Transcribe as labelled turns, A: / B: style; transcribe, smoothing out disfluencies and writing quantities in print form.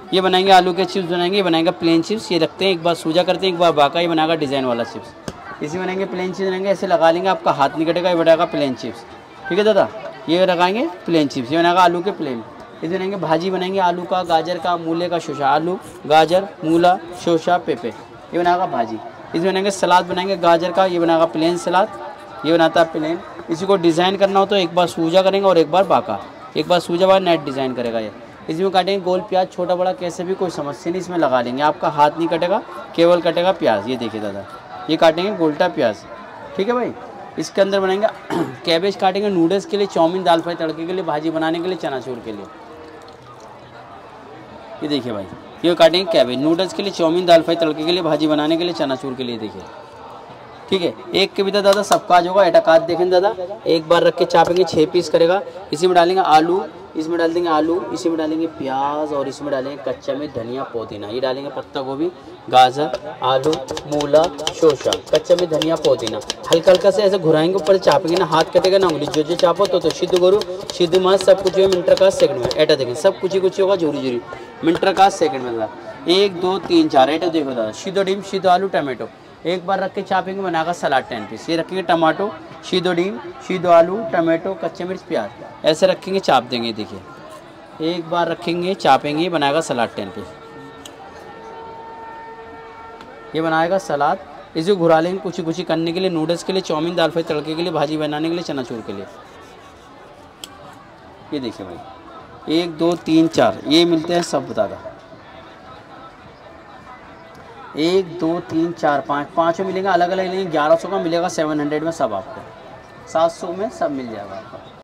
A: ये बनाएंगे आलू के चिप्स बनाएंगे, ये बनाएंगे प्लेन चिप्स। ये रखते हैं, एक बार सूजा करते हैं, एक बार बाका। ये बनाएगा डिज़ाइन वाला चिप्स। इसी बनाएंगे प्लेन चिप्स बनाएंगे, ऐसे लगा लेंगे, आपका हाथ नहीं कटेगा। ये बनाएगा प्लेन चिप्स, ठीक है दादा। ये लगाएंगे प्लेन चिप्स, ये बनाएगा आलू के प्लेन। इसे बनाएंगे भाजी बनाएंगे आलू का, गाजर का, मूले का, शोशा। आलू, गाजर, मूला, शोशा, पेपे, ये बनाएगा भाजी। इसमें बनाएंगे सलाद बनाएंगे गाजर का, ये बनाएगा प्लेन सलाद। ये बनाता है प्लेन। इसी को डिज़ाइन करना हो तो एक बार सूजा करेंगे और एक बार बाका। एक बार सूजा बाद नेट डिज़ाइन करेगा ये। इसमें काटेंगे गोल प्याज, छोटा बड़ा कैसे भी कोई समस्या नहीं, इसमें लगा लेंगे। आपका हाथ नहीं कटेगा, केवल कटेगा प्याज। ये देखिए दादा, ये काटेंगे गोल्टा प्याज, ठीक है भाई। इसके अंदर बनाएंगे कैबेज काटेंगे नूडल्स के लिए, चाउमीन, दाल फ्राई, तड़के के लिए, भाजी बनाने के लिए, चनाचूर के लिए। ये देखिए भाई, ये काटेंगे कैबेज नूडल्स के लिए, चाउमीन, दाल फ्राई, तड़के के लिए, भाजी बनाने के लिए, चनाचूर के लिए। देखिए, ठीक है। एक के भी दादा सबका आज होगा। एटाकात देखें दादा, एक बार रख के चापेंगे, 6 पीस करेगा। इसी में डालेंगे आलू, इसमें डाल देंगे आलू, इसी में डालेंगे प्याज और इसमें डालेंगे कच्चा में धनिया, पुदीना। ये डालेंगे पत्ता गोभी, गाजर, आलू, मूला, शोशा, कच्चा में धनिया, पुदीना। हल्का हल्का से ऐसे घुराएंगे, ऊपर चापेंगे ना, हाथ कटेगा ना, उंगली जो चापो तो सिद्ध गुरु सिद्ध मास सब कुछ है मिनट का सेकंड में। एटा देखें, सब कुछ होगा जोरी जोरी मिनट का सेकंड में दादा। 1 2 3 4 एटा देखो दादा, सीधो डीम, सीधो आलू, टमाटो। एक बार रख के चापेंगे, बनाएगा सलाद 10 पीस। ये रखेंगे टमाटो, सीधो डीम, सीधो आलू, टमाटो, कच्चे मिर्च, प्याज, ऐसे रखेंगे, चाप देंगे। देखिए, एक बार रखेंगे, चापेंगे, बनाएगा सलाद 10 पीस। ये बनाएगा सलाद। इसे घुरा लेंगे कुछ कुछ करने के लिए, नूडल्स के लिए, चाउमीन, दाल फ्राई, तड़के के लिए, भाजी बनाने के लिए, चनाचूर के लिए। ये देखिए भाई, 1 2 3 4 ये मिलते हैं सब दादा। 1 2 3 4 5 पाँचों मिलेंगे, अलग अलग लेंगे। 1100 का मिलेगा, 700 में सब आपको, 700 में सब मिल जाएगा आपको।